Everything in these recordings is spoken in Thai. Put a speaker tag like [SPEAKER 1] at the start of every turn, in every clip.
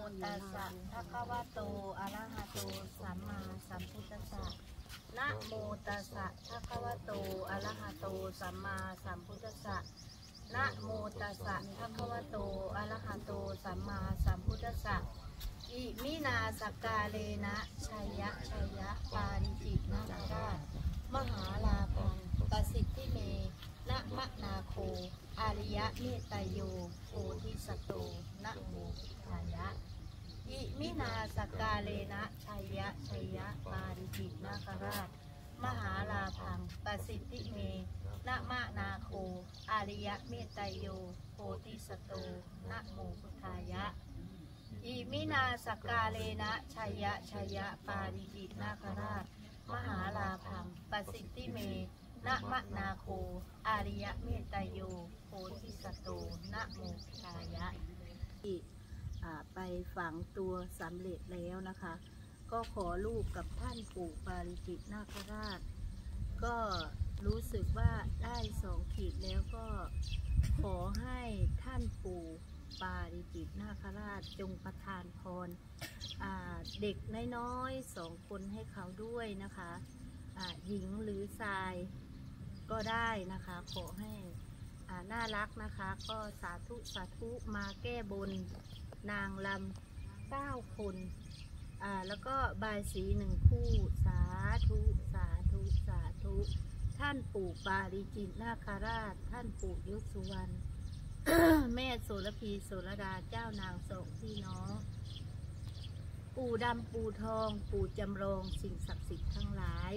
[SPEAKER 1] ตัสสะภะคะวะโตอะระหะโตสัมมาสัมพุทธัสสะนะโมตัสสะภะคะวะโตอะระหะโตสัมมาสัมพุทธัสสะนะโมตัสสะภะคะวะโตอะระหะโตสัมมาสัมพุทธัสสะอิมินาสกาเลนะชัยยะชัยยะปาริจินาคราชมหาลาภังประสิทธิเมนะมะนาโคอาริยะเมตตโยโพธิสัตโตนะโมพุทธายะอิมินาสกาเลนะชัยยะชัยยะปาริจินาคราชมหาลาภังประสิทธิเมนะมะนาโคอาริยะเมตตโยโพธิสัตโตนะโมพุทธายะอิมินาสกาเลนะชัยยะชัยยะปาริจินาคราชมหาลาภังประสิทธิเมนะมะนาโคอาริยะเมตตโยโพธิสัตโตนะโมพุทธายะไปฝังตัวสำเร็จแล้วนะคะ ก็ขอลูกกับท่านปู่ปาริจิตนาคราชก็รู้สึกว่าได้2 ขีดแล้วก็ขอให้ท่านปู่ปาริจิตนาคราชจงประทานพรเด็กน้อยๆ2 คนให้เขาด้วยนะคะหญิงหรือชายก็ได้นะคะขอให้น่ารักนะคะก็สาธุสาธุมาแก้บนนางลำ9 คนแล้วก็บายสี1 คู่สาธุสาธุสาธุท่านปู่ปาริจิตนาคราชท่านปู่ยศสุวรรณ แม่โสระพีโสระดาเจ้านาง2 พี่น้องปู่ดำปู่ทองปู่จำลองสิ่งศักดิ์สิทธิ์ทั้งหลาย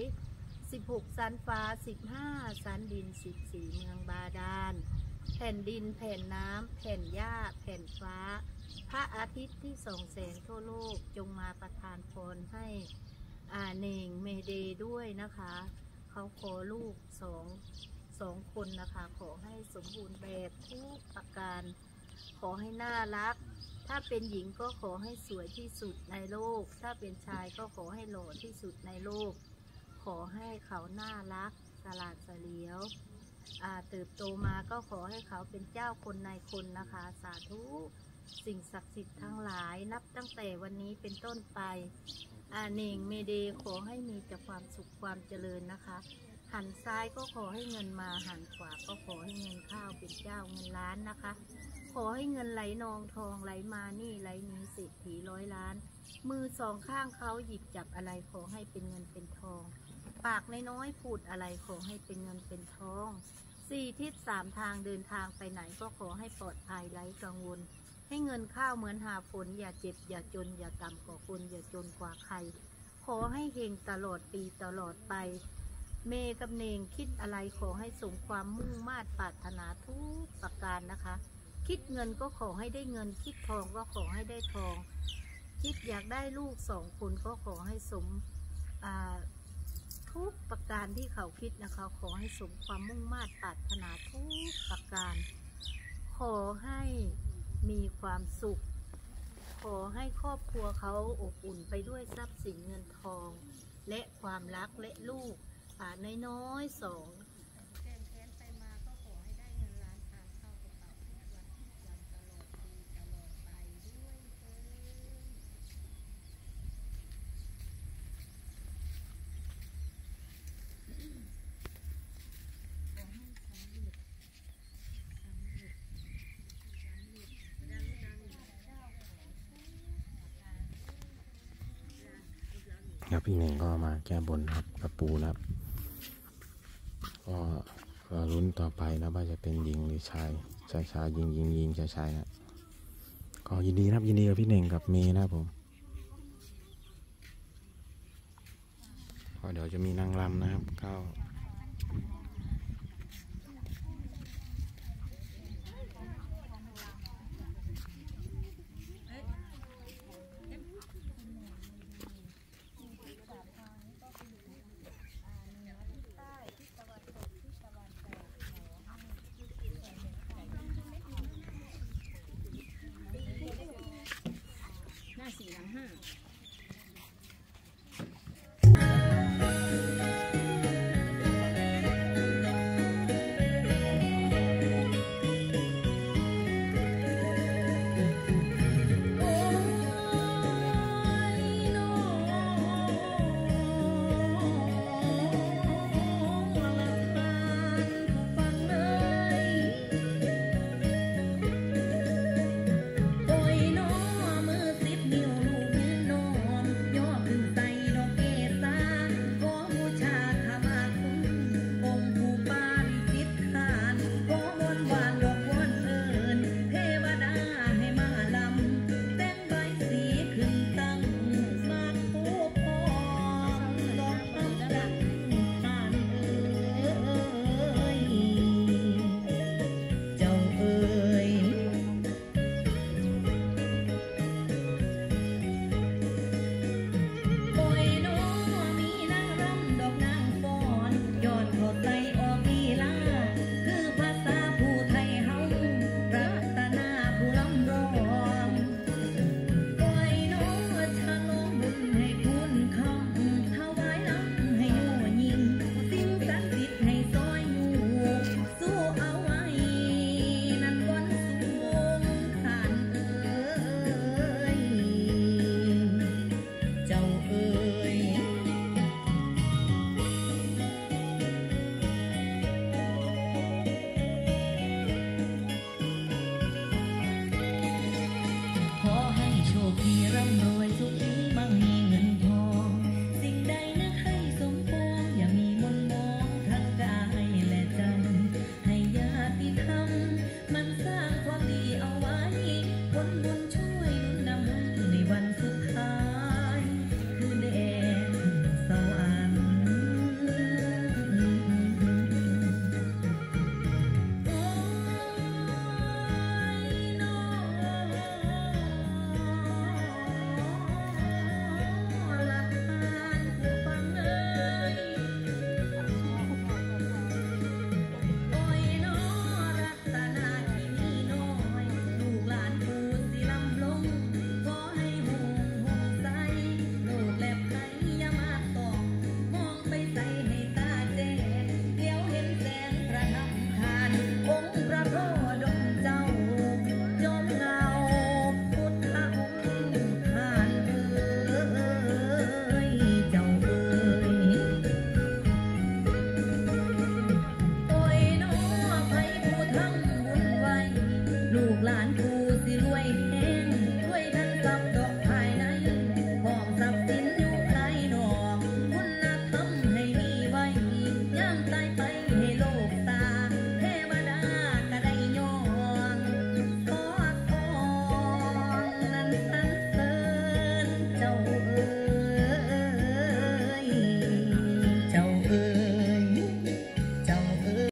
[SPEAKER 1] 16 สันฟ้า15 สันดิน14 เมืองบาดาลแผ่นดินแผ่นน้ำแผ่นหญ้าแผ่นฟ้าพระอาทิตย์ที่ส่องแสงทั่วโลกจงมาประทานพรให้เน่งเมเดด้วยนะคะเขาขอลูก2 คนนะคะขอให้สมบูรณ์แบบทุกประการขอให้น่ารักถ้าเป็นหญิงก็ขอให้สวยที่สุดในโลกถ้าเป็นชายก็ขอให้หล่อที่สุดในโลกขอให้เขาน่ารักฉลาดเฉลียวเติบโตมาก็ขอให้เขาเป็นเจ้าคนนายคนนะคะสาธุสิ่งศักดิ์สิทธิ์ทั้งหลายนับตั้งแต่วันนี้เป็นต้นไปเน่งเมเดขอให้มีแต่ความสุขความเจริญนะคะหันซ้ายก็ขอให้เงินมาหันขวาก็ขอให้เงินเข้าเป็นเจ้าเงินล้านนะคะขอให้เงินไหลนองทองไหลมานี่ไหลนี้เศรษฐี100 ล้านมือ2 ข้างเขาหยิบจับอะไรขอให้เป็นเงินเป็นทองปากน้อยๆพูดอะไรขอให้เป็นเงินเป็นทอง4 ทิศ3 ทางเดินทางไปไหนก็ขอให้ปลอดภัยไร้กังวลให้เงินข้าวเหมือนหาฝนอย่าเจ็บอย่าจนอย่าต่ำกว่าคนอย่าจนกว่าใครขอให้เฮงตลอดปีตลอดไปเมกับเนงคิดอะไรขอให้สมความมุ่งมา่ปรารถนาทุกประการนะคะคิดเงินก็ขอให้ได้เงินคิดทองก็ขอให้ได้ทองคิดอยากได้ลูก2 คนก็ขอให้สมทุกประการที่เขาคิดนะคะขอให้สมความมุ่งมา่ปรารถนาทุกประการขอให้มีความสุขขอให้ครอบครัวเขาอบอุ่นไปด้วยทรัพย์สินเงินทองและความรักและลูกน้อยๆ2แทนไปมาก็ขอให้ได้เงินล้านทางเข้ากระเป๋าทุกวันทุกวันตลอดปีตลอดไปด้วยเถิด
[SPEAKER 2] ครับพี่เน่งก็มาแก้บนครับกับปูนะครับก็ลุ้นต่อไปนะว่าจะเป็นหญิงหรือชายยิงชายนะก็ยินดีครับยินดีกับพี่เน่งกับเมย์นะครับผมก็เดี๋ยวจะมีนางรำนะครับเข้า